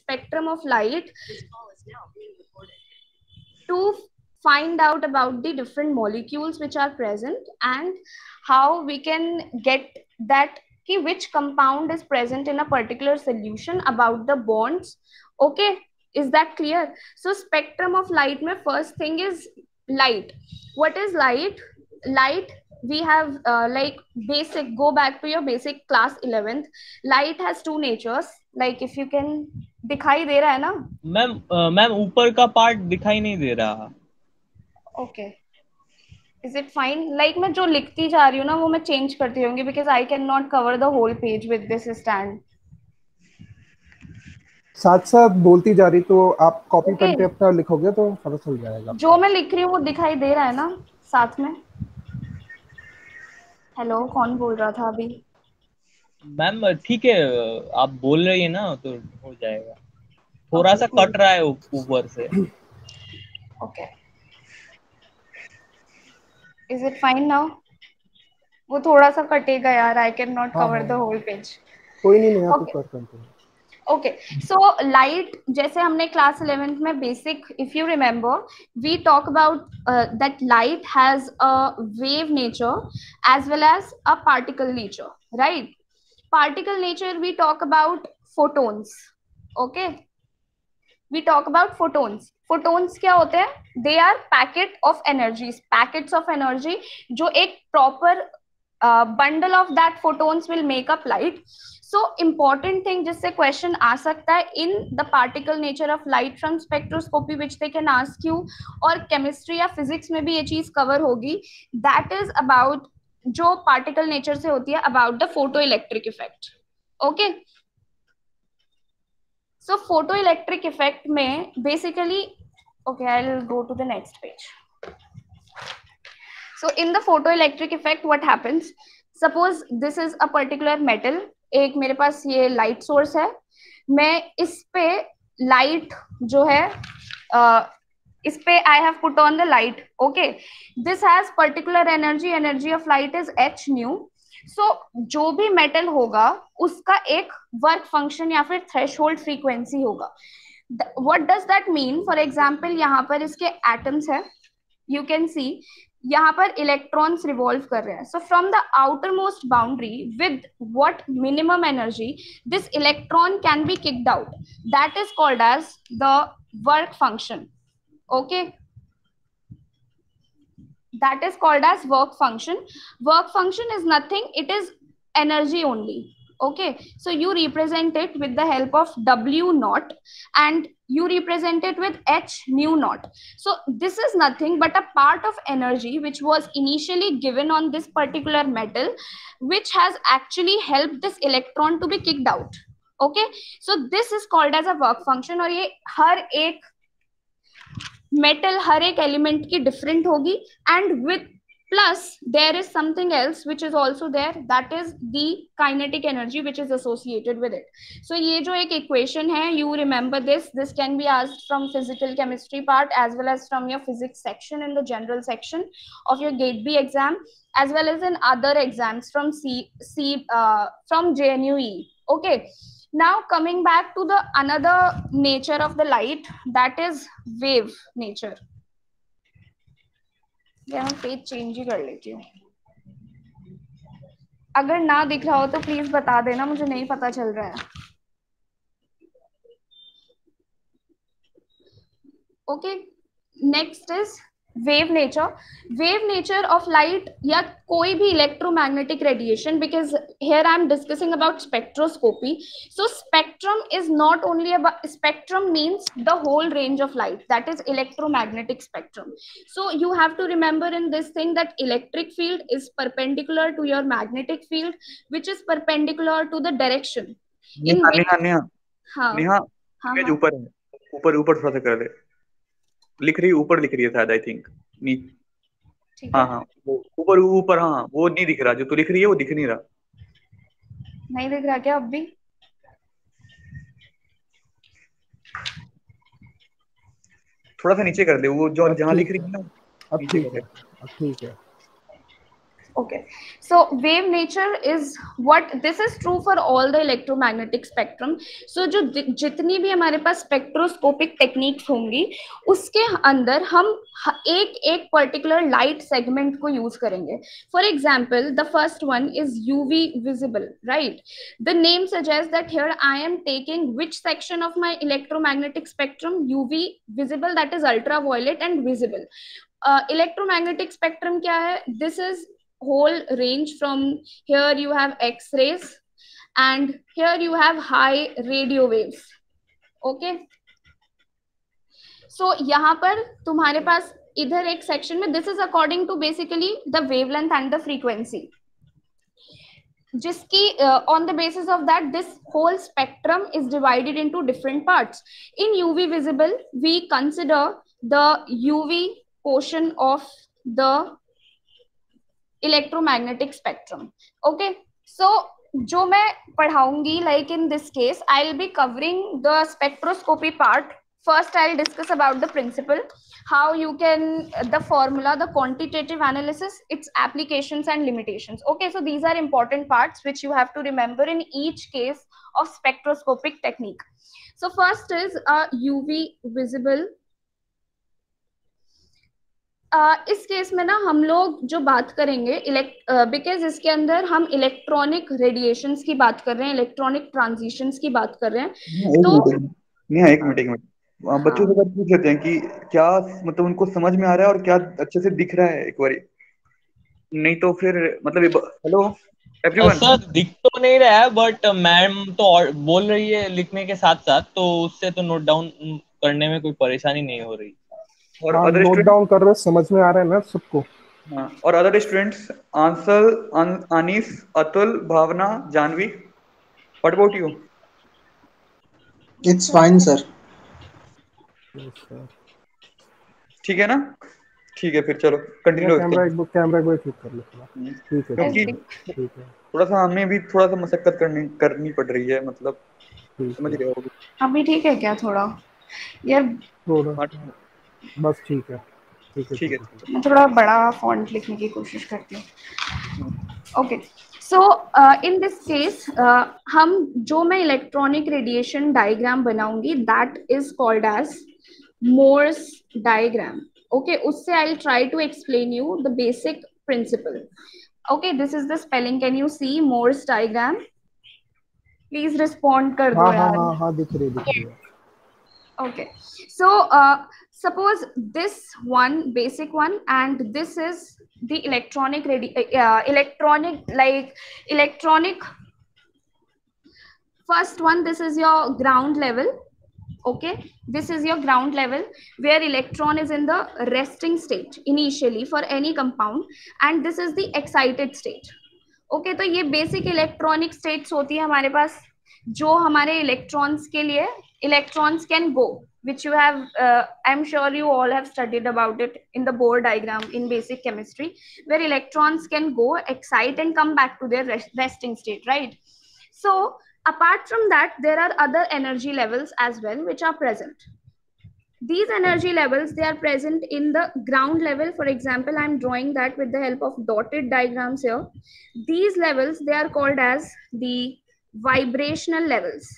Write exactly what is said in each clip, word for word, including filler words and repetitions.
spectrum of light to find out about the different molecules which are present and how we can get that ki which compound is present in a particular solution, about the bonds. Okay, is that clear? So spectrum of light mein first thing is light. What is light? Light, we have uh, like basic, go back to your basic class eleventh. Light has two natures, like if you can, दिखाई दे रहा है ना ma'am? Ma'am ऊपर का part दिखाई नहीं दे रहा. Okay, is it fine? Like मैं जो लिखती जा रही हूँ ना वो मैं चेंज करती रहूंगी, because I can not cover the whole page with this stand. साथ साथ बोलती जा रही तो आप कॉपी Okay. पेन पे अपना लिखोगे तो पता चल जाएगा. जो मैं लिख रही हूँ वो दिखाई दे रहा है ना साथ में? हेलो, कौन बोल रहा था अभी? मैम ठीक है, आप बोल रही है ना तो हो जाएगा. थोड़ा Okay, सा cool. कट रहा है ऊपर से. Okay, is it fine now? वो थोड़ा सा कटेगा यार, आई कैन नॉट हाँ, कवर द हाँ. Whole page. कोई नहीं, नहीं आप ओके कर सकते हैं. ओके, सो लाइट, जैसे हमने क्लास इलेवेंथ में basic, if you remember, we talk about that light has a wave nature as well as a particle nature, right? Particle nature we talk about photons. Okay, we talk about photons. Photons क्या होते हैं? They are packet of energies, packets of energy, जो एक proper bundle of that photons will make up light. So important thing जिससे question आ सकता है in the particle nature of light from spectroscopy, which they can ask you, और chemistry या physics में भी ये चीज कवर होगी, दैट इज अबाउट, जो पार्टिकल नेचर से होती है, about the photo electric effect. Okay, so photo electric effect में basically, okay, I'll go to the next page. So in the photoelectric effect, what happens? Suppose this is a particular metal. एक मेरे पास ये light source है, मैं इस पे light जो है, uh, इस पे I have put on the light. Okay, this has particular energy. Energy of light is h nu. So जो भी metal होगा उसका एक work function या फिर threshold frequency होगा. What does that mean? For example, यहाँ पर इसके atoms है, you can see यहाँ पर electrons revolve कर रहे हैं. So from the outermost boundary, with what minimum energy, this electron can be kicked out. That is called as the work function. Okay, that is called as work function. Work function is nothing, it is energy only. Okay, so you represent it with the help of W naught and you represent it with h nu naught. So this is nothing but a part of energy which was initially given on this particular metal, which has actually helped this electron to be kicked out. Okay, so this is called as a work function. और ये हर एक metal, हर एक element की different होगी, and with plus there is something else which is also there, that is the kinetic energy which is associated with it. So ये जो एक equation है, you remember this, this can be asked from physical chemistry part as well as from your physics section in the general section of your gate B exam, as well as in other exams from C, C uh, from J N U E. Okay, now coming back to the another nature of the light, that is wave nature. या मैं page change ही कर लेती हूँ. अगर ना दिख रहा हो तो प्लीज बता देना, मुझे नहीं पता चल रहा है. Okay, next is wave nature. Wave nature of light या कोई भी electromagnetic radiation, because here I am discussing about spectroscopy. So spectrum is not only about, spectrum means the whole range of light, that is electromagnetic spectrum. So you have to remember in this thing that electric field is perpendicular to your magnetic field, which is perpendicular to the direction in Neha which, Neha Neha हाँ नेहा हाँ image हाँ ऊपर है, ऊपर ऊपर थोड़ा सा कर दे. लिख रही ऊपर लिख रही है शायद, आई थिंक. ठीक हाँ है, हाँ वो ऊपर ऊपर, हाँ वो नहीं दिख रहा, जो तू लिख रही है वो दिख नहीं रहा. नहीं दिख रहा क्या अब भी? थोड़ा सा नीचे कर दे, वो जो अब जहाँ ठीक लिख रही है. है ना अब नीचे ठीक कर है, दे. अब ठीक है. Okay, so wave nature is what this is true for all the electromagnetic spectrum. So जो जितनी भी हमारे पास स्पेक्ट्रोस्कोपिक टेक्निक्स होंगी उसके अंदर हम एक एक पर्टिकुलर लाइट सेगमेंट को यूज करेंगे. For example the first one is UV visible, right. The name suggest that here I am taking which section of my electromagnetic spectrum, UV visible, that is ultraviolet and visible. Electromagnetic spectrum क्या है? This is whole range. From here you have x-rays and here you have high radio waves. Okay, so यहाँ पर तुम्हारे पास इधर एक section में this is according to basically the wavelength and the frequency, जिसकी uh, on the basis of that this whole spectrum is divided into different parts. In U V visible we consider the U V portion of the electromagnetic spectrum. Okay, so जो मैं पढ़ाऊंगी like in this case I will be covering the spectroscopy part. First I will discuss about the principle, how you can the formula, the quantitative analysis, its applications and limitations. Okay, so these are important parts which you have to remember in each case of spectroscopic technique. So first is a U V visible. Uh, इस case में ना हम लोग जो बात करेंगे elect because uh, इसके अंदर हम इलेक्ट्रॉनिक रेडिएशंस की बात कर रहे हैं, इलेक्ट्रॉनिक ट्रांजिशंस की बात कर रहे हैं. तो नहीं, एक मिनट एक मिनट बच्चों से बात पूछ लेते हैं कि क्या मतलब उनको समझ में आ रहा है और क्या अच्छे से दिख रहा है एक बारी, नहीं तो फिर मतलब. Hello everyone. सर दिख तो नहीं रहा है बट मैम तो बोल रही है लिखने के साथ साथ, तो उससे तो नोट डाउन करने में कोई परेशानी नहीं हो रही. और अदर नोट डाउन कर रहे, समझ में आ रहा है ना सबको. हाँ, और other students Ansal, Anees, Atul, Bhavana, Janvi, what about you? It's fine sir. ठीक है ना? ठीक है, फिर चलो कंटिन्यू. कैमरा एक कैमरा को क्लिक कर लो. ठीक है, क्योंकि ठीक है. थोड़ा सा हमें भी थोड़ा सा मशक्कत करनी करनी पड़ रही है, मतलब समझ रहे हो. अभी ठीक है क्या? थोड़ा यार थोड़ा बस ठीक है. ठीक है, ठीक है. मैं थोड़ा बड़ा फॉन्ट लिखने की कोशिश करती हूँ. Okay, so in this case हम जो मैं इलेक्ट्रॉनिक रेडिएशन डायग्राम बनाऊंगी that is called as Morse diagram. Okay, उससे I will try to explain you the basic principle. Okay, this is the spelling. Can you see Morse diagram? Please respond कर दो यार. हाँ हाँ दिख रही दिख रही है. Okay, so uh, suppose this one basic one and this is the electronic radi uh, electronic like electronic first one. This is your ground level. Okay, this is your ground level where electron is in the resting state initially for any compound, and this is the excited state. Okay, तो ये basic electronic states होती है हमारे पास जो हमारे electrons के लिए electrons can go, which you have uh, I'm sure you all have studied about it in the Bohr diagram in basic chemistry, where electrons can go, excite and come back to their rest, resting state, right? So apart from that there are other energy levels as well which are present. These energy levels, they are present in the ground level. For example, I'm drawing that with the help of dotted diagrams here. These levels, they are called as the vibrational levels.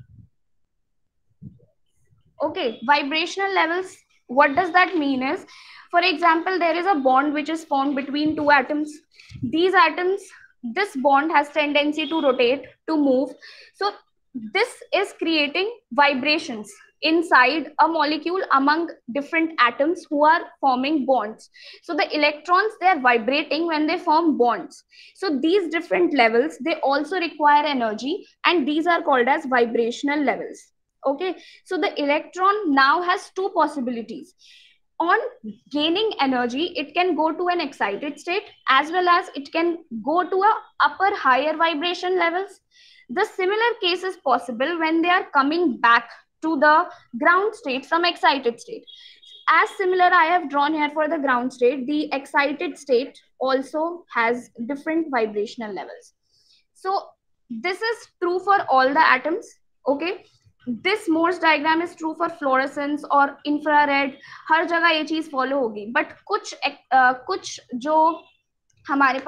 Okay, vibrational levels, what does that mean is, for example, there is a bond which is formed between two atoms. These atoms, this bond has tendency to rotate, to move. So this is creating vibrations inside a molecule among different atoms who are forming bonds. So the electrons, they are vibrating when they form bonds. So these different levels, they also require energy, and these are called as vibrational levels. Okay, so the electron now has two possibilities. On gaining energy, it can go to an excited state as well as it can go to a upper higher vibration levels. The similar case is possible when they are coming back to the ground state from excited state. As similar I have drawn here for the ground state, the excited state also has different vibrational levels. So this is true for all the atoms. Okay, this Morse diagram is true for fluorescence और infrared. हर जगह ये चीज follow होगी, but कुछ uh, कुछ जो हमारे पास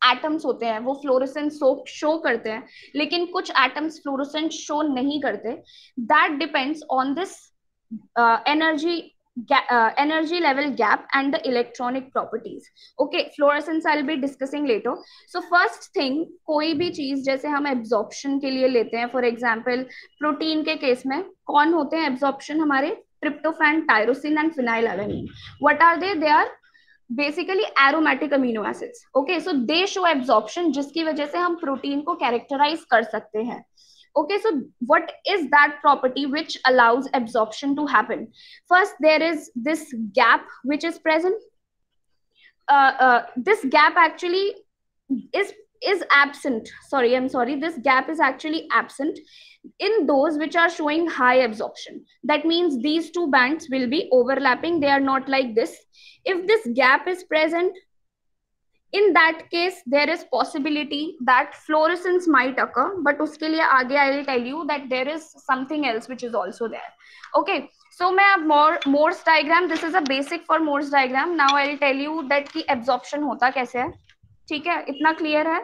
atoms होते हैं वो फ्लोरेसेंस शो करते हैं, लेकिन कुछ एटम्स फ्लोरेसेंस शो नहीं करते. That depends on this energy uh, energy level gap and the electronic properties. Okay, fluorescence I'll be discussing later. So first thing, कोई भी चीज जैसे हम absorption के लिए लेते हैं, for example प्रोटीन के केस में कौन होते हैं absorption हमारे, tryptophan, tyrosine and phenylalanine. What are they? They are basically aromatic amino acids. Okay, so they show absorption जिसकी वजह से हम प्रोटीन को characterize कर सकते हैं. Okay, so what is that property which allows absorption to happen? First, there is this gap which is present. Uh, uh, this gap actually is is absent. Sorry, I'm sorry. This gap is actually absent in those which are showing high absorption. That means these two bands will be overlapping. They are not like this. If this gap is present, in that case there is possibility that fluorescence might occur, but uske liye aage I will tell you that there is something else which is also there. Okay, so मैं अब more Morse diagram, this is a basic for Morse diagram. Now I will tell you that कि absorption होता कैसे है. ठीक है, इतना clear है?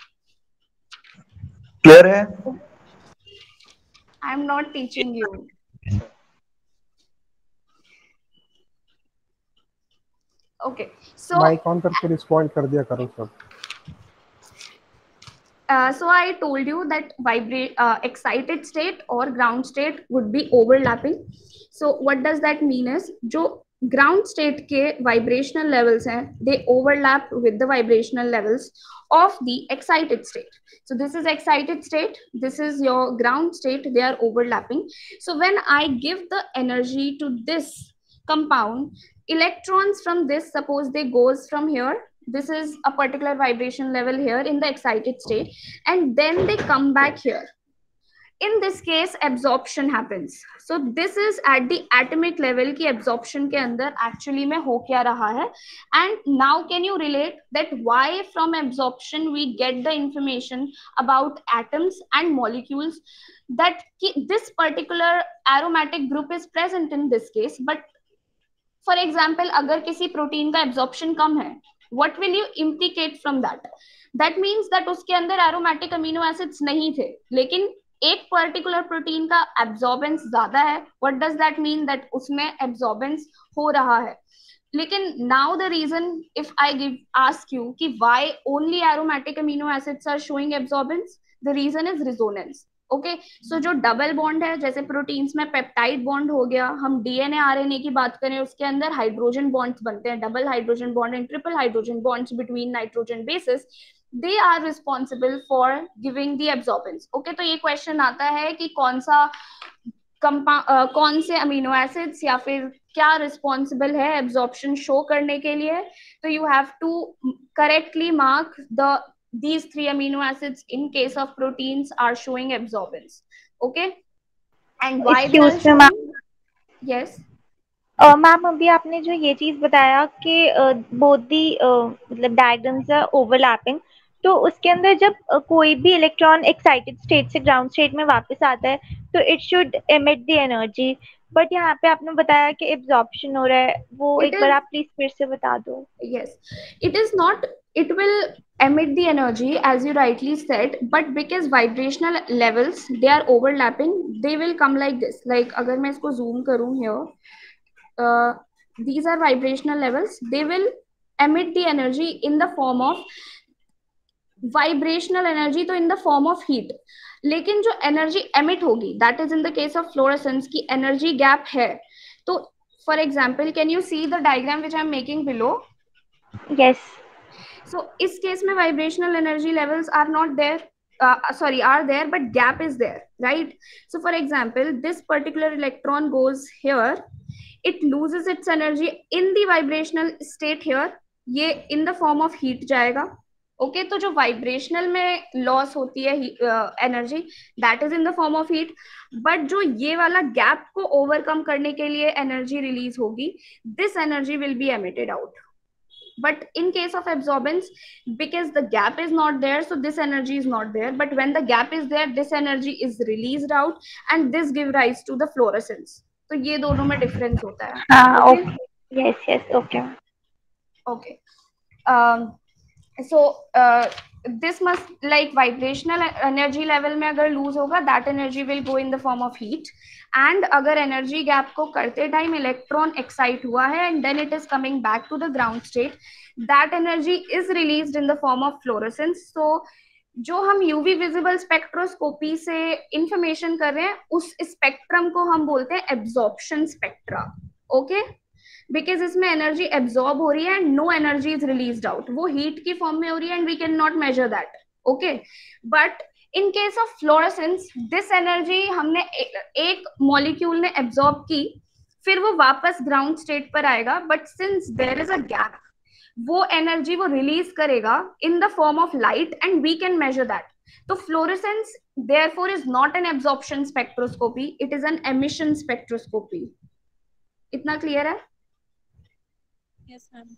Clear है? I am not teaching you. Okay, so mic on करके रिस्पॉन्ड कर दिया करो सब. Uh, so I told you that vibrate uh, excited state or ground state would be overlapping. So what does that mean is जो ground state के vibrational levels हैं, they overlap with the vibrational levels of the excited state. So this is excited state, this is your ground state, they are overlapping. So when I give the energy to this compound, electrons from this, suppose they goes from here, this is a particular vibration level here in the excited state, and then they come back here. In this case absorption happens. So this is at the atomic level ki absorption ke andar actually mein ho kya raha hai. And now can you relate that why from absorption we get the information about atoms and molecules, that this particular aromatic group is present in this case. But for example अगर किसी protein का absorption कम है, what will you implicate from that? That means that उसके अंदर aromatic amino acids नहीं थे, लेकिन एक पर्टिकुलर प्रोटीन का एब्जॉर्बेंस ज्यादा है. what does that mean? that उसमें एब्जॉर्बेंस हो रहा है. लेकिन now the reason if I give ask you कि why only aromatic amino acids are showing absorbance, the reason is resonance. Okay okay, so so जो double bond है, जैसे proteins में पेप्टाइड बॉन्ड हो गया, हम डीएनए आरएनए की बात करें उसके अंदर हाइड्रोजन बॉन्ड्स बनते हैं, double hydrogen bond and triple hydrogen bonds between nitrogen basis, they are responsible for giving the absorbance. Okay, तो ये क्वेश्चन आता है कि कौन सा कंपा uh, कौन से अमीनो एसिड्स या फिर क्या रिस्पॉन्सिबल है एब्जॉर्प्शन शो करने के लिए. तो you have to correctly mark the these three amino acids in case of proteins are showing absorbance. Okay, and why they are showing? Yes ma'am, अभी आपने जो ये चीज बताया कि बोथ दी मतलब डायग्राम्स आर ओवरलैपिंग, तो उसके अंदर जब uh, कोई भी इलेक्ट्रॉन एक्साइटेड स्टेट से ग्राउंड स्टेट में वापस आता है तो it should emit the energy, but यहाँ पे आपने बताया कि एब्जॉर्प्शन हो रहा है, वो it एक is, बार आप प्लीज फिर से बता दो. yes, it is not, it will emit the energy as you rightly said, but because vibrational levels they are overlapping, they will come like this. Like अगर मैं इसको zoom करूँ here, uh, these are vibrational levels, they will emit the energy in the form of vibrational energy, तो in the form of heat. लेकिन जो energy emit होगी that is in the case of fluorescence की energy gap है. तो for example can you see the diagram which I am making below? Yes. So इस case में vibrational energy levels are not there, sorry are there, but gap is there, right? So for example this particular electron goes here, it loses its energy in the vibrational state here, ये in the form of heat जाएगा. Okay okay, तो जो vibrational में loss होती है energy that is in the form of heat, but जो ये वाला गैप को ओवरकम करने के लिए एनर्जी रिलीज होगी, this energy will be emitted out. But in case of absorbance, because the gap is not there, so this energy is not there, but when the gap is there, this energy is released out and this give rise to the fluorescence. तो ये दोनों में difference होता है. हाँ, okay. Yes yes, okay okay. um so uh, this must like vibrational energy level में अगर lose होगा, that energy will go in the form of heat. And अगर energy gap को करते time electron excite हुआ है and then it is coming back to the ground state, that energy is released in the form of fluorescence. So जो हम UV visible spectroscopy से information कर रहे हैं, उस स्पेक्ट्रम को हम बोलते हैं एब्जॉर्प्शन स्पेक्ट्रा. ओके, बिकॉज इसमें एनर्जी एब्जॉर्ब हो रही है and no energy is released out. वो हीट की फॉर्म में हो रही है and we can not measure that. Okay, but in case of fluorescence this energy हमने ए, एक मॉलिक्यूल ने एब्जॉर्ब की, फिर वो वापस ग्राउंड स्टेट पर आएगा, but since there is a gap, वो एनर्जी वो रिलीज करेगा in the form of light and we can measure that. तो fluorescence therefore is not an absorption spectroscopy, it is an emission spectroscopy. इतना clear है? Yes, ma'am.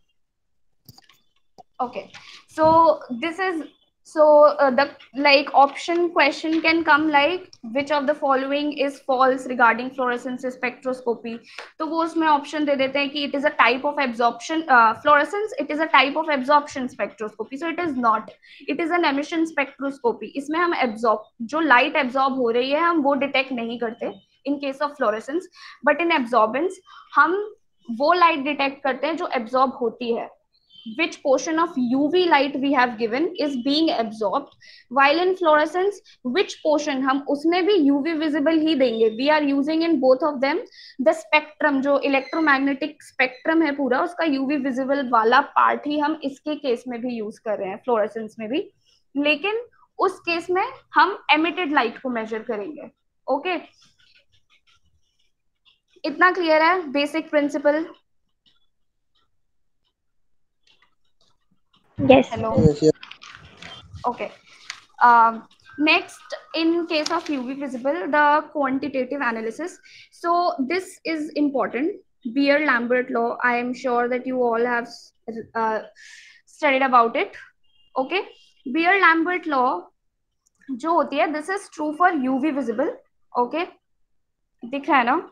Okay, so this is so uh, the like option question can come like which of the following is false regarding fluorescence spectroscopy. तो वो उसमें option दे देते हैं कि it is a type of absorption uh, fluorescence, it is a type of absorption spectroscopy. So it is not, it is an emission spectroscopy. इसमें हम absorb जो light absorb हो रही है हम वो detect नहीं करते in case of fluorescence, but in absorbance हम वो light detect करते हैं जो absorb होती है. Which portion of U V light we have given is being absorbed, while in fluorescence which portion हम उसमें भी U V visible ही देंगे. We are using in both of them the spectrum, जो electromagnetic spectrum है पूरा, उसका U V visible वाला part ही हम इसके केस में भी use कर रहे हैं, fluorescence में भी. लेकिन उस केस में हम emitted light को measure करेंगे. Okay, इतना clear है basic principle? Yes. Hello. Yes, yes. Okay. Um, next, in case of U V visible, the quantitative analysis. So this is important. Beer-Lambert law. I am sure that you all have uh, studied about it. Okay. Beer-Lambert law जो होती है, this is true for U V visible. Okay. दिख रहा है ना?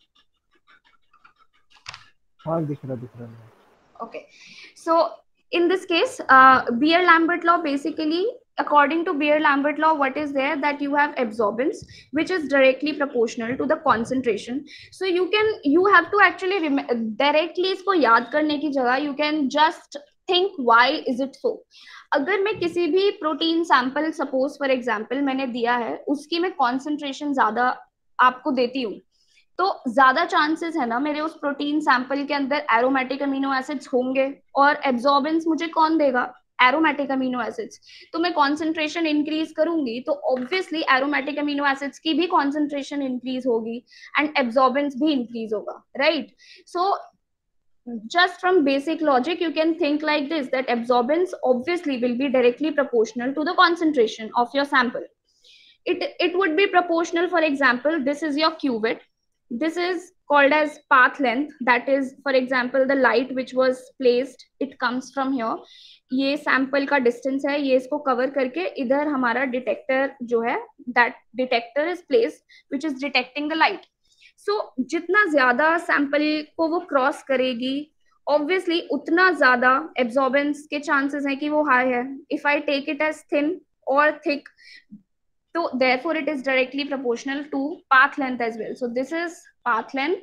हाँ दिख रहा दिख रहा. Okay. So in this case, uh, Beer-Lambert law, basically, according to Beer-Lambert law, what is there that you have absorbance, which is directly proportional to the concentration. So you can, you have to actually directly इसको याद करने की जगह, you can just think why is it so. अगर मैं किसी भी protein sample suppose for example मैंने दिया है, उसकी मैं कॉन्सेंट्रेशन ज्यादा आपको देती हूँ, तो ज्यादा चांसेस है ना मेरे उस प्रोटीन सैंपल के अंदर एरोमेटिक अमीनो एसिड्स होंगे, और एब्जॉर्बेंस मुझे कौन देगा? Aromatic amino acids. तो मैं कॉन्सेंट्रेशन इंक्रीज करूंगी तो ऑब्वियसली एरोमेटिक अमीनो एसिड्स की भी कॉन्सेंट्रेशन इंक्रीज होगी एंड एब्जॉर्बेंस भी इंक्रीज होगा, right? So just from basic logic you can think like this, that absorbance obviously will be directly proportional to the concentration of your sample. It it would be proportional. For example, this is your cuvette. This is called as path length. That is, for example, the light which was placed, it comes from here. ये sample का distance है, ये इसको cover करके इधर हमारा detector जो है, that detector is placed which is detecting the light. So जितना ज्यादा sample को वो cross करेगी, obviously उतना ज्यादा absorbance के chances हैं कि वो high है. If I take it as thin or thick, so therefore it is directly proportional to path length as well. So this is path length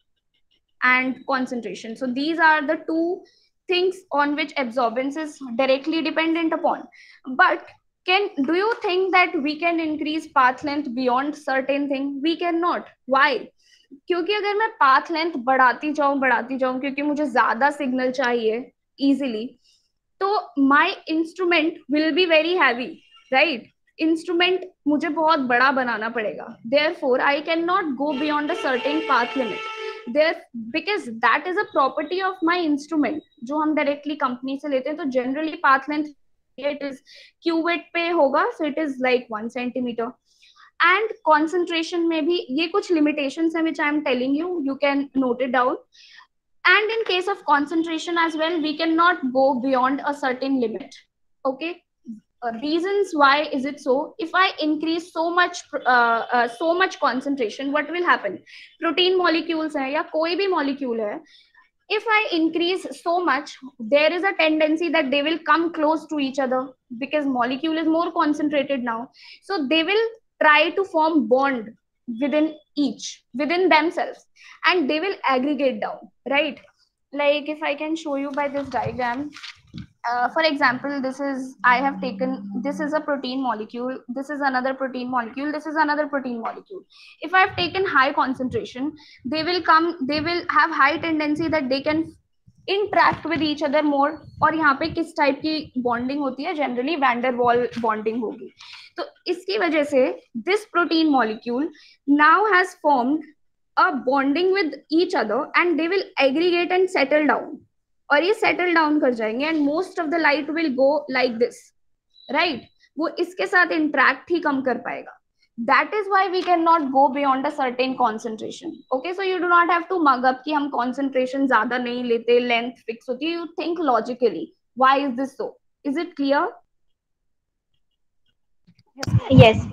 and concentration. So these are the two things on which absorbance is directly dependent upon. But can do you think that we can increase path length beyond certain thing? We cannot. Why? क्योंकि अगर मैं path length बढ़ाती जाऊं बढ़ाती जाऊं क्योंकि मुझे ज्यादा सिग्नल चाहिए easily, तो my instrument will be very heavy, right? Instrument मुझे बहुत बड़ा बनाना पड़ेगा. therefore I cannot go beyond a certain path limit there, because that is a property of my instrument जो हम डायरेक्टली कंपनी से लेते हैं. तो generally path length it is cuvette पे होगा, so it is like one centimeter. and concentration में भी ये कुछ limitations हैं which I am telling you, you can note it down. And in case of concentration as well, we cannot go beyond a certain limit. Okay. Uh, reasons why is it so? If I increase so much uh, uh, so much concentration, what will happen? Protein molecules है या कोई भी molecule है, if I increase so much, there is a tendency that they will come close to each other because molecule is more concentrated now. So they will try to form bond within each, within themselves, and they will aggregate down, right? Like if I can show you by this diagram, uh, for example, this is, I have taken, this is a protein molecule, this is another protein molecule, this is another protein molecule. If I've taken high concentration, they will come, they will have high tendency that they can interact with each other more. और यहाँ पे किस type की bonding होती है? Generally van der Waal bonding होगी. तो इसकी वजह से this protein molecule now has formed a bonding with each other and they will aggregate and settle down. और ये settle down कर जाएंगे and most of the light will go like this, right? वो इसके साथ interact ही कम कर पाएगा. That is why we cannot go beyond a certain concentration. Okay, so you do not have to mug up कि हम concentration ज़्यादा नहीं लेते, length fix होती है. You think logically. Why is this so? Is it clear? Yes.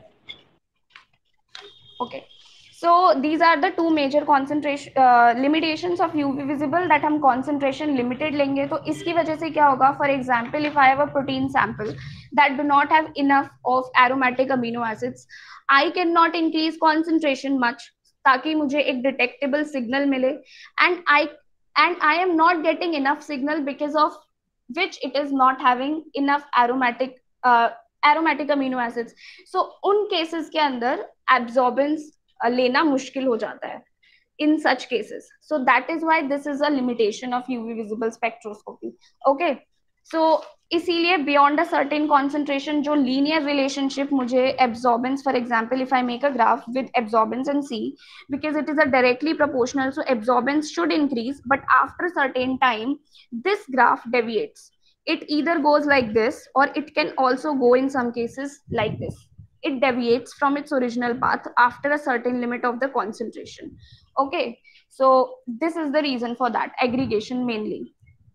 Okay. So these are the two major concentration uh, limitations of U V visible that हम concentration limited लेंगे. तो इसकी वजह से क्या होगा? For example, if I have a protein sample that do not have enough of aromatic amino acids, I cannot increase concentration much ताकि मुझे एक detectable signal मिले, and I and I am not getting enough signal because of which it is not having enough aromatic uh, aromatic amino acids. So उन cases के अंदर absorbance लेना मुश्किल हो जाता है in such cases. So that is why this is a limitation of U V visible spectroscopy. Okay, so इसीलिए beyond a certain concentration जो linear relationship मुझे absorbance, for example, if I make a graph with absorbance and C, because it is a directly proportional, so absorbance should increase, but after a certain time this graph deviates. It either goes like this or it can also go in some cases like this. It deviates from its original path after a certain limit of the concentration. Okay, so this is the reason for that, aggregation mainly.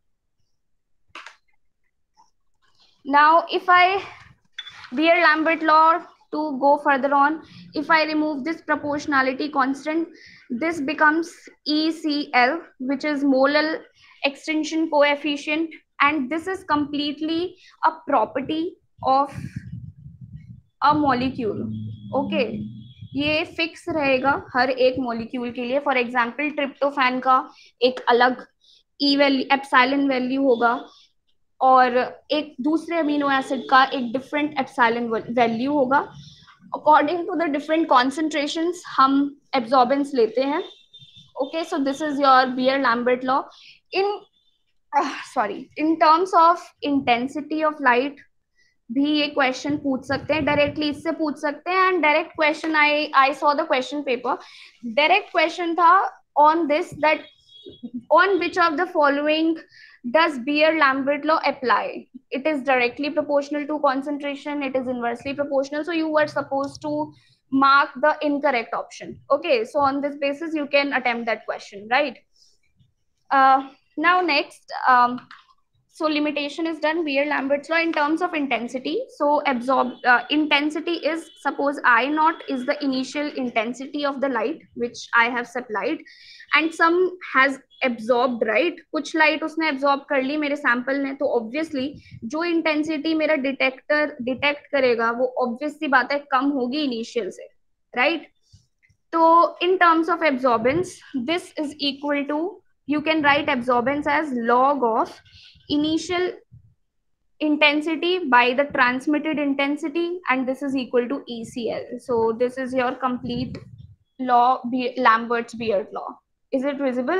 Now, if I, Beer-Lambert law, to go further on, if I remove this proportionality constant, this becomes E C L, which is molar extinction coefficient, and this is completely a property of a molecule. Okay, ये fix रहेगा हर एक molecule के लिए. For example tryptophan का एक अलग ई value epsilon value होगा और एक दूसरे अमीनो एसिड का एक डिफरेंट एप्सिलॉन वैल्यू होगा. According to the different concentrations हम एब्जॉर्बेंस लेते हैं. Okay, so this is your Beer Lambert law. In sorry in terms of intensity of light भी ये क्वेश्चन पूछ सकते हैं, डायरेक्टली इससे पूछ सकते हैं. And direct question, I I saw the question paper, direct question था on this, that on which of the following does Beer-Lambert law apply? It is directly proportional to concentration, it is inversely proportional, so you were supposed to mark the incorrect option. Okay, so on this basis you can attempt that question, right? Uh, now next, um, so limitation is done, Beer-Lambert's law in terms of intensity. So absorb uh, intensity is, suppose I naught is the initial intensity of the light which I have supplied, and some has absorbed, right? कुछ light उसने absorb कर ली मेरे sample ने, तो obviously जो intensity मेरा detector detect करेगा वो obvious सी बात है कम होगी initial से, right? तो in terms of absorbance, this is equal to, you can write absorbance as log of initial intensity by the transmitted intensity, and this is equal to E C L. So this is your complete law, Lambert's Beer law. Is it visible?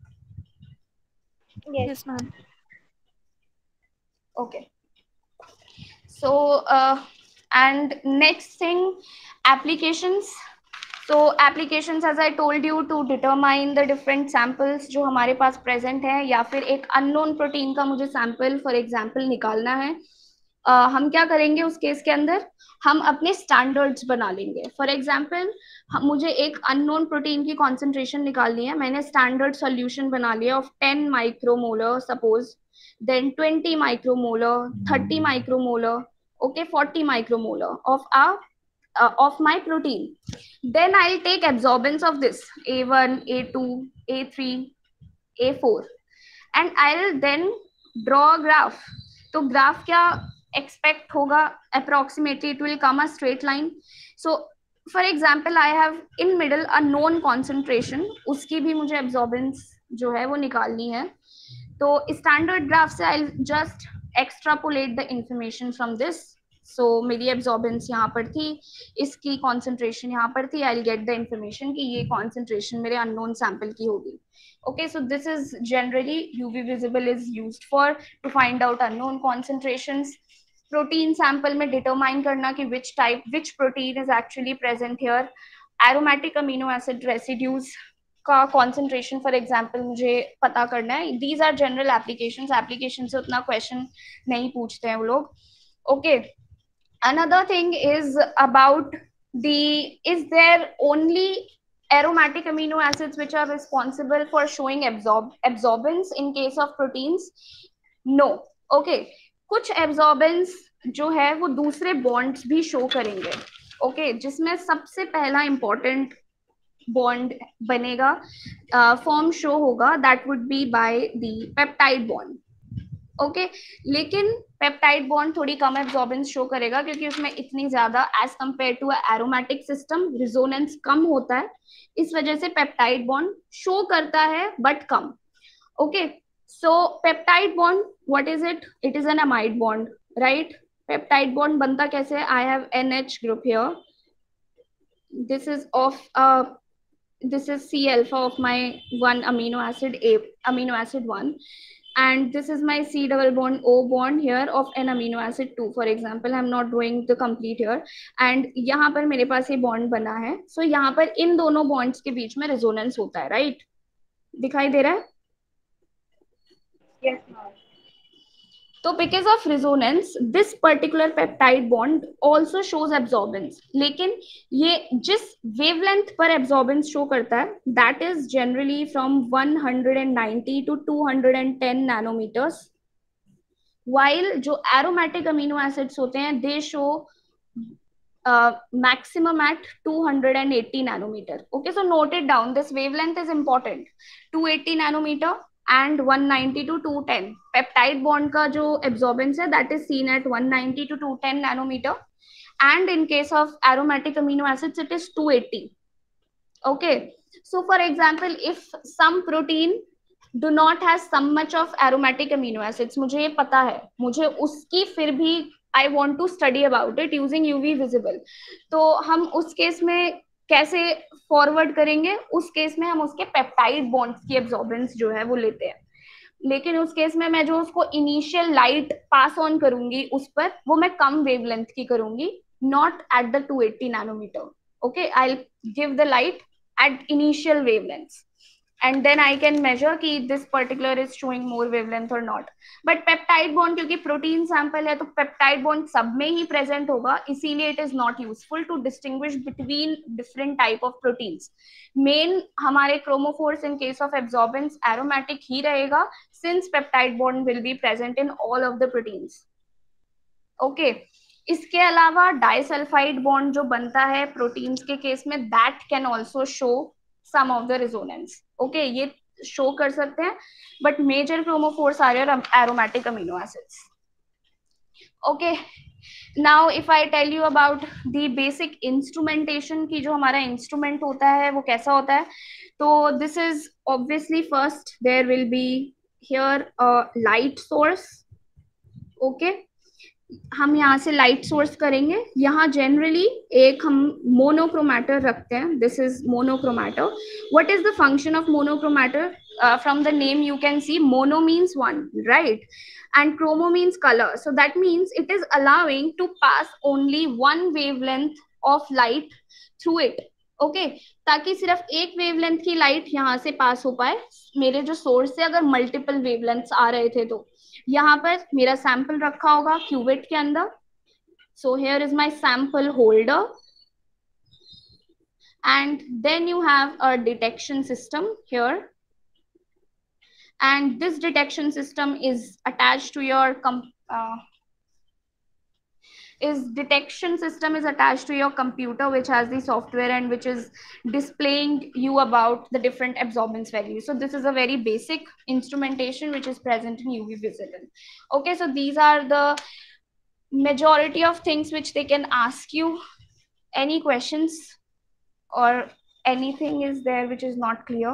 Yes, Yes, ma'am. Okay. So uh, and next thing, applications. So applications, as I told you, to determine the different samples जो हमारे पास present है, या फिर एक unknown protein का मुझे sample for example निकालना है, uh, हम क्या करेंगे उस केस के अंदर? हम अपने standards बना लेंगे. For example, मुझे एक unknown protein की concentration निकालनी है, मैंने standard solution बना लिया of ten micromolar suppose, then twenty micromolar, thirty micromolar, okay, forty micromolar of a Uh, of my protein. Then I'll take absorbance of this A one, A two, A three, A four, and I'll then draw a graph. तो graph क्या expect होगा? Approximately it will come a straight line. So for example, I have in middle a known concentration, उसकी भी मुझे absorbance जो है वो निकालनी है. तो standard graph से I'll just extrapolate the information from this. So मेरी absorbance यहाँ पर थी, इसकी concentration यहाँ पर थी. I'll get the information कि ये concentration मेरे unknown sample की होगी. Okay, so this is generally U V visible is used for to find out unknown concentrations. Protein sample में determine करना कि which type, which protein is actually present here. Aromatic amino acid residues का concentration for example मुझे पता करना है. These are general applications. Applications से उतना question नहीं पूछते हैं वो लोग. Okay. Another thing is about the, is there only aromatic amino acids which are responsible for showing absorb absorbance in case of proteins? No. Okay. कुछ absorbance जो है वो दूसरे bonds भी show करेंगे. Okay, जिसमें सबसे पहला important bond बनेगा, uh, form show होगा, that would be by the peptide bond. Okay okay, लेकिन पेप्टाइड बॉन्ड थोड़ी कम एब्जॉर्बेंस शो करेगा क्योंकि उसमें इतनी ज्यादा as compare to aromatic system resonance कम होता है. इस वजह से पेप्टाइड बॉन्ड शो करता है बट कम. Okay, so peptide bond what is it? It is an amide bond, right? Peptide bond बनता कैसे है? I have N H group here, this is of this is C alpha of my one amino acid a amino acid one, and this is my C double bond O bond here of an amino acid two, for example. I'm not drawing the complete here. And यहाँ पर मेरे पास ये bond बना है. So यहाँ पर इन दोनों bonds के बीच में resonance होता है, right? दिखाई दे रहा है? Yes, ma'am. तो because of resonance, this particular peptide bond also shows absorbance. लेकिन ये जिस wavelength पर absorbance show करता है, that is generally from one ninety to two ten nanometers. While जो aromatic amino acids होते हैं, they show uh, maximum at two eighty nanometer. Okay, so note it down. This wavelength is important. two eighty nanometer. And one ninety to two ten. Peptide bond का जो absorbance है, that is seen at one ninety to two ten nanometer. And in case of aromatic amino acids, it is two eighty. Okay. So for example, if some protein do not has some much of aromatic amino acids, मुझे ये पता है, मुझे उसकी फिर भी I want to study about it using U V visible. तो हम उस केस में कैसे फॉरवर्ड करेंगे? उस केस में हम उसके पेप्टाइड बॉन्ड्स की एब्जॉर्बेंस जो है वो लेते हैं. लेकिन उस केस में मैं जो उसको इनिशियल लाइट पास ऑन करूंगी उस पर, वो मैं कम वेवलेंथ की करूंगी, not at the two eighty nanometer. Okay, I will give the light at initial wavelengths and then I can measure कि this particular is showing more wavelength or not. But peptide bond क्योंकि protein sample है तो peptide bond सब में ही present होगा, इसीलिए it is not useful to distinguish between different type of proteins. Main हमारे chromophores in case of absorbance aromatic ही रहेगा, since peptide bond will be present in all of the proteins. Okay. इसके अलावा disulphide bond जो बनता है proteins के case में, that can also show some of the resonance. Okay, ये show कर सकते हैं, but major chromophores are your aromatic amino acids. Okay, now if I tell you about the basic instrumentation की जो हमारा instrument होता है वो कैसा होता है, तो this is obviously first there will be here a light source. Okay, हम यहाँ से लाइट सोर्स करेंगे. यहाँ जनरली एक हम मोनोक्रोमैटर रखते हैं. This is monochromator. What is the function of monochromator? From the name you can see mono means one, right, and chromo means colour. So that means it is allowing to pass only one wavelength of light through it. Okay, ताकि सिर्फ एक wavelength की light यहाँ से पास हो पाए. मेरे जो सोर्स से अगर मल्टीपल वेवलेंथ्स आ रहे थे तो यहाँ पर मेरा सैंपल रखा होगा क्यूवेट के अंदर. So here is my sample holder and then you have a detection system here, and this detection system is attached to your is detection system is attached to your computer, which has the software and which is displaying you about the different absorbance values. So this is a very basic instrumentation which is present in U V Visible. Okay, so these are the majority of things which they can ask you. Any questions or anything is there which is not clear?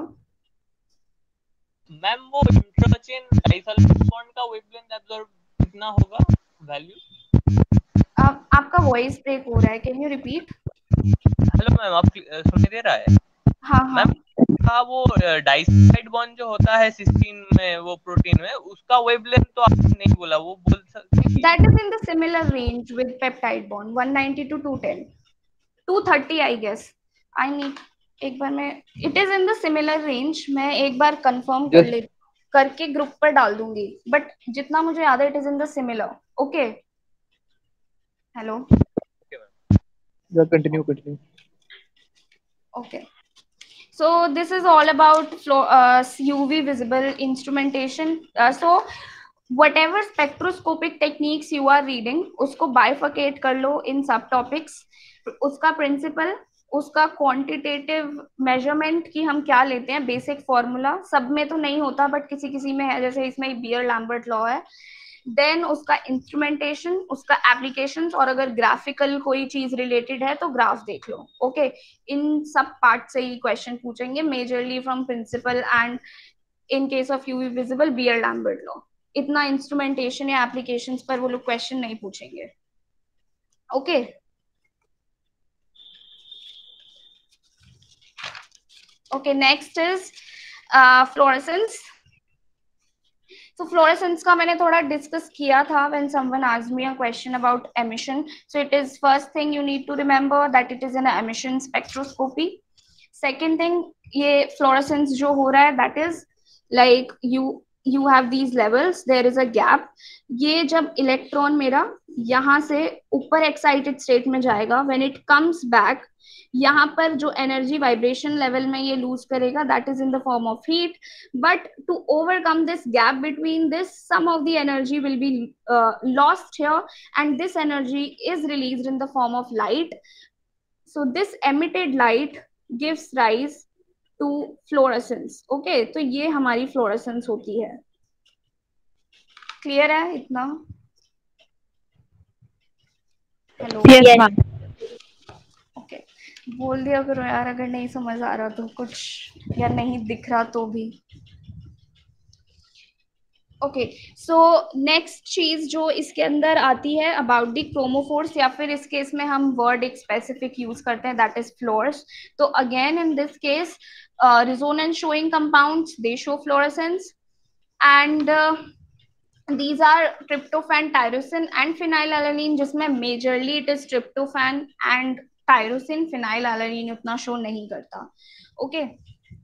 Ma'am वो intrachain disulphide bond का wavelength absorb कितना होगा value? आप आपका voice break हो रहा है, can you repeat? Hello ma'am, आप सुनाई दे रहा है? हाँ हाँ मैम का वो डाइसल्फाइड बॉन्ड जो होता है सिस्टीन में, वो प्रोटीन में, उसका वेवलेंथ तो आपने नहीं बोला, वो बोल सकते हैं? that is in the similar range with peptide bond, one ninety to two ten, two thirty I guess. I need एक बार मैं, it is in the similar range, मैं एक बार कंफर्म कर ले करके ग्रुप पर डाल दूंगी, बट जितना मुझे याद है it is in the similar. Okay, hello. Yeah, continue, continue. Okay, so this is all about flow, uh, U V visible instrumentation. Uh, so whatever spectroscopic techniques you are reading, उसको bifurcate कर लो in subtopics. उसका principle, उसका quantitative measurement की हम क्या लेते हैं, बेसिक फॉर्मूला, सब में तो नहीं होता बट किसी किसी में है, जैसे इसमें बियर लैम्बर्ट लॉ है. देन उसका इंस्ट्रूमेंटेशन, उसका एप्लीकेशंस, और अगर ग्राफिकल कोई चीज रिलेटेड है तो ग्राफ देख लो. Okay okay? इन सब पार्ट से ही क्वेश्चन पूछेंगे, majorly from principle and in case of UV visible Beer Lambert law. इतना इंस्ट्रूमेंटेशन या एप्लीकेशंस पर वो लोग क्वेश्चन नहीं पूछेंगे. Okay okay? Okay, next is uh, fluorescence. So fluorescence का मैंने थोड़ा डिस्कस किया था when someone asked me a question about emission. So it is first thing you need to remember that it is an emission spectroscopy. Second thing, ये fluorescence जो हो रहा है that is like you you have these levels, there is a gap. ये जब electron मेरा यहाँ से ऊपर एक्साइटेड स्टेट में जाएगा, when it comes back, यहाँ पर जो एनर्जी वाइब्रेशन लेवल में ये लूज करेगा, that is in the form of heat. But to overcome this gap between this, some of the energy will be lost here and this energy is released in the form of light. So this emitted light gives rise to fluorescence. Okay, तो ये हमारी fluorescence होती है. Clear है इतना? Hello, yes, ma'am. Okay, बोल दिया करो यार अगर नहीं समझ आ रहा तो कुछ, या नहीं दिख रहा तो भी. ओके, सो नेक्स्ट चीज जो इसके अंदर आती है अबाउट द क्रोमोफोर्स, या फिर इस केस में हम वर्ड एक स्पेसिफिक यूज करते हैं, दैट इज फ्लोर्स. तो again in this case resonance showing compounds, they show fluorescence, and these are tryptophan, tyrosine and phenylalanine, जिसमें majorly it is tryptophan and tyrosine. phenylalanine उतना show नहीं करता. Okay okay?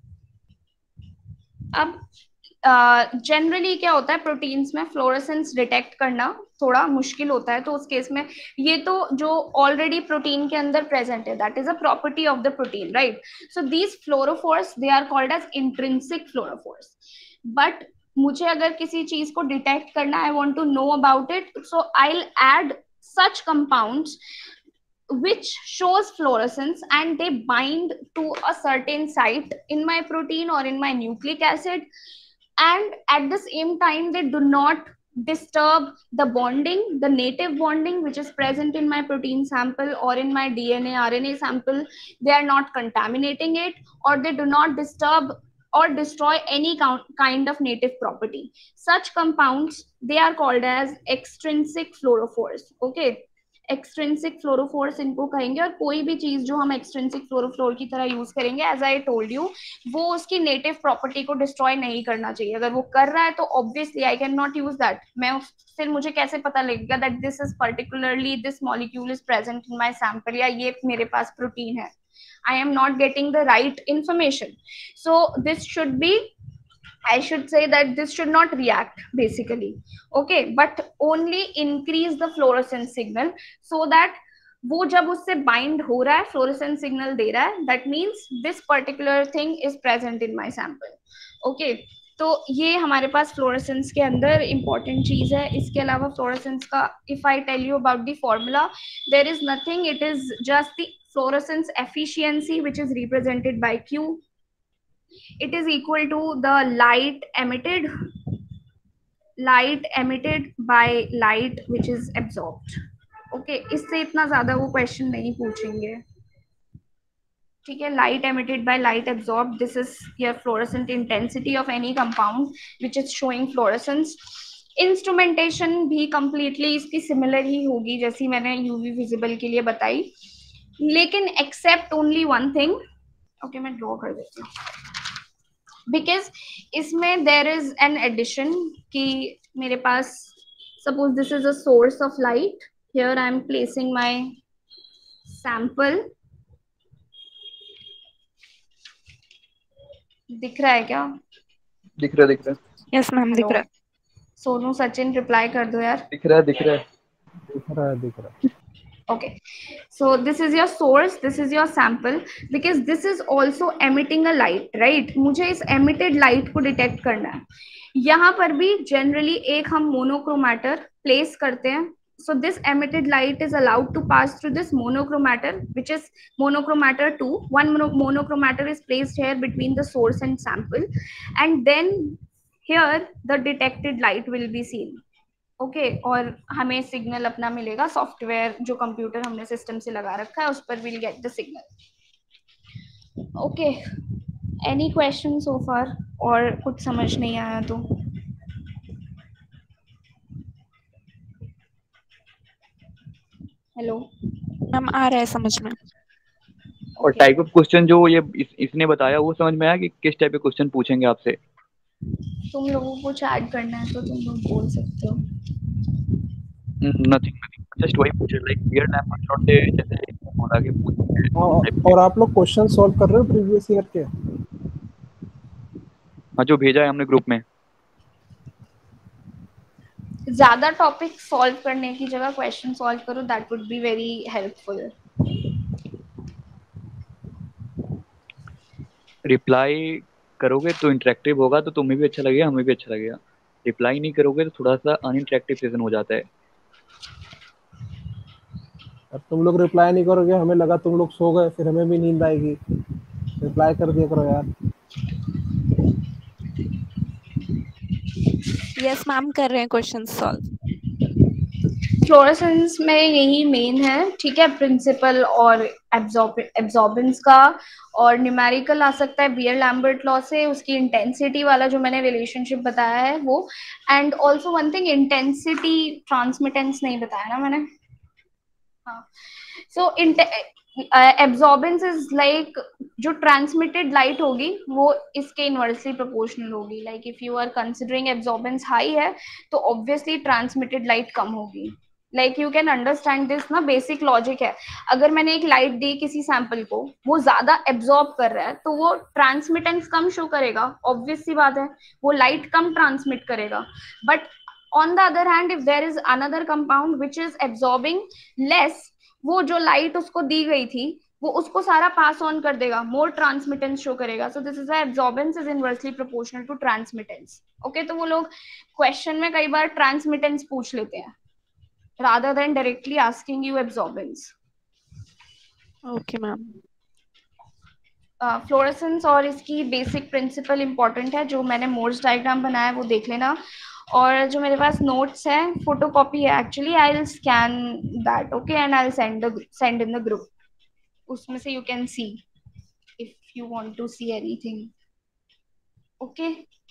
अब generally uh, क्या होता है, proteins में फ्लोरेसेंस डिटेक्ट करना थोड़ा मुश्किल होता है. तो उस केस में ये तो जो ऑलरेडी प्रोटीन के अंदर प्रेजेंट है, that is a property of the protein, right. So these fluorophores they are called as intrinsic fluorophores. But मुझे अगर किसी चीज को डिटेक्ट करना, I want to know about it, so I will add such compounds which shows fluorescence and they bind to a certain site in my protein or in my nucleic acid, and at the same time they do not disturb the bonding, the native bonding which is present in my protein sample or in my D N A R N A sample. They are not contaminating it, or they do not disturb or destroy any kind of native property. Such compounds, they are called as extrinsic fluorophores. Okay, extrinsic fluorophores इनको कहेंगे. और कोई भी चीज जो हम extrinsic फ्लोरोफ्लोर की तरह यूज करेंगे, एज आई टोल्ड यू, वो उसकी नेटिव प्रॉपर्टी को डिस्ट्रॉय नहीं करना चाहिए. अगर वो कर रहा है तो obviously I can not use that. मैं फिर मुझे कैसे पता लगेगा that this is particularly this molecule is present in my sample, या ये मेरे पास प्रोटीन है. I am not getting the right information. So this should be, I should say that this should not react basically. Okay, but only increase the fluorescence signal so that वो जब उससे bind हो रहा है, fluorescence signal दे रहा है, that means this particular thing is present in my sample. Okay, तो ये हमारे पास फ्लोरेसेंस के अंदर इंपॉर्टेंट चीज है. इसके अलावा फ्लोरेसेंस का if I tell you about the formula, there is nothing, it is just the fluorescence efficiency which is represented by Q. It is equal to the light emitted light emitted by light which is absorbed. Okay, इससे इतना ज्यादा वो question नहीं पूछेंगे. ठीक है, light emitted by light absorbed, this is your fluorescent intensity of any compound which is showing fluorescence. Instrumentation भी completely इसकी सिमिलर ही होगी जैसी मैंने यूवी विजिबल के लिए बताई, लेकिन except only one thing. Okay, मैं ड्रॉ कर देती हूँ बिकॉज इसमें देर इज एन एडिशन कि मेरे पास suppose this is a source of light, here I am placing my sample. दिख रहा है क्या? दिख रहा है, दिख रहा है. यस मैम, दिख रहा है. सोनू सचिन रिप्लाई कर दो यार. दिख रहा है, दिख रहा है. दिख रहा है, दिख रहा है. Okay, so this is your source, this is your sample, because this is also emitting a light, right? मुझे इस emitted light को detect करना है. यहाँ पर भी generally एक हम monochromator place करते हैं. So this emitted light is allowed to pass through this monochromator, which is monochromator two. One mono monochromator is placed here between the source and sample, and then here the detected light will be seen. Okay okay, और हमें signal अपना मिलेगा, software जो computer हमने system से लगा रखा है उस पर will get the signal. Okay, any question so far? और कुछ समझ नहीं आया तो हेलो मैम, आ रहा है समझ में. और टाइप ऑफ क्वेश्चन जो ये इस, इसने बताया वो समझ में आया कि किस टाइप के क्वेश्चन पूछेंगे आपसे? तुम लोगों को चैट करना है तो तुम लोग बोल सकते हो. नथिंग नथिंग, जस्ट वही पूछ रहे, लाइक वियर्ड लैम्बर्ट प्लॉट जैसे बोला कि पूछ. और आप लोग क्वेश्चन सॉल्व कर रहे हो प्रीवियस ईयर के? हाँ, जो भेजा है हमने ग्रुप में. ज्यादा टॉपिक सॉल्व करने की जगह क्वेश्चन सॉल्व करो, that would be very helpful. Reply करोगे तो इंटरेक्टिव होगा, तो तुम्हें भी अच्छा लगेगा, हमें भी अच्छा लगेगा. रिप्लाई नहीं करोगे तो थोड़ा सा अनइंटरेक्टिव सेशन हो जाता है. अब तुम लोग रिप्लाई नहीं करोगे, हमें लगा तुम लोग सो गए, फिर हमें भी नींद आएगी. रिप्लाई कर दिया करो यार. यस मैम, कर रहे हैं क्वेश्चन सॉल्व. फ्लोरेसेंस में यही मेन है, ठीक है, प्रिंसिपल और एब्जॉर्बेंस का, और न्यूमेरिकल आ सकता है बियर लैम्बर्ट लॉ से, उसकी इंटेंसिटी वाला जो मैंने रिलेशनशिप बताया है वो. And also one thing, intensity transmittance नहीं बताया ना मैंने. हाँ, सो एब्जॉर्बेंस इज लाइक जो ट्रांसमिटेड लाइट होगी वो इसके इनवर्सली प्रोपोर्शनल होगी. Like if you are considering absorbance high है तो ऑब्वियसली ट्रांसमिटेड लाइट कम होगी. Like you can understand this ना, बेसिक लॉजिक है. अगर मैंने एक लाइट दी किसी सैंपल को, वो ज्यादा एब्जॉर्ब कर रहा है तो वो ट्रांसमिटेंस कम शो करेगा, ऑब्वियस सी बात है, वो लाइट कम ट्रांसमिट करेगा. But on the other hand, if there is another compound which is absorbing less, वो जो लाइट उसको दी गई थी वो उसको सारा पास ऑन कर देगा, मोर ट्रांसमिटेंस शो करेगा. So this is why absorbance is inversely proportional to transmittance. Okay, तो वो लोग क्वेश्चन में कई बार ट्रांसमिटेंस पूछ लेते हैं rather than directly asking you absorbance. Okay ma'am. Fluorescence और इसकी बेसिक प्रिंसिपल इंपॉर्टेंट है. जो मैंने मोर्स डायग्राम बनाया है वो देख लेना, और जो मेरे पास नोट्स है, फोटोकॉपी है actually, I will scan that. Okay, and I will send the send in the group. उसमें से you can see if you want to see anything. Okay,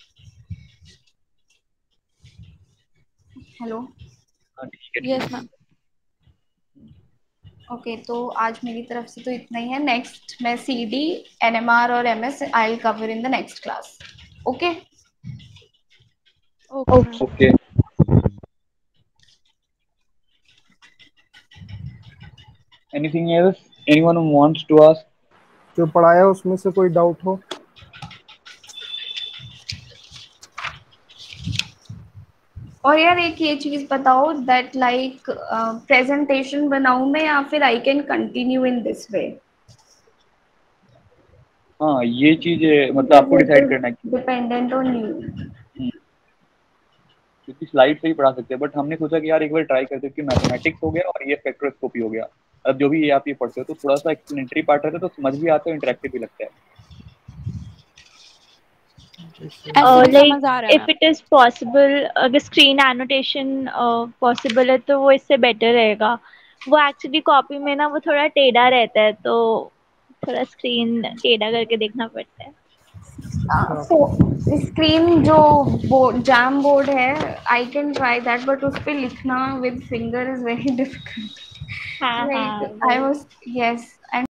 hello. Yes ma'am. Okay, तो आज मेरी तरफ से तो इतना ही है. नेक्स्ट मैं C D, N M R और M S I will cover in the next class. Okay okay. Anything else anyone who wants to ask? जो पढ़ाया उसमें से कोई डाउट हो? और यार एक ये चीज बताओ, दैट लाइक प्रेजेंटेशन बनाऊं मैं या फिर I can continue in this way? हाँ ये चीज मतलब आपको डिसाइड करना है डिपेंडेंट ऑन यू। क्योंकि स्लाइड से ही पढ़ा सकते हैं, बट हमने सोचा कि यार एक बार ट्राई करते हैं कि मैथमेटिक्स हो गया और ये स्पेक्ट्रोस्कोपी हो गया, अब जो भी ये आप ये पढ़ते हो तो थोड़ा सा एक्सप्लेनेटरी पार्ट रहता है तो समझ भी आता है, इंटरेक्टिव भी लगता है। Uh, ऐसे भी समझ आ like रहा है if it is possible अगर स्क्रीन एनोटेशन पॉसिबल है तो वो इससे बेटर रहेगा। वो एक्चुअली कॉपी में ना वो थोड़ा टेढ़ा रहता है तो थोड़ा स्क्रीन टेढ़ा करके देखना पड़ता है। स्क्रीन जो बोर्ड जैम बोर्ड है I can try that, but उस पे लिखना with finger is very difficult. हाँ हाँ लाइक आई वाज यस।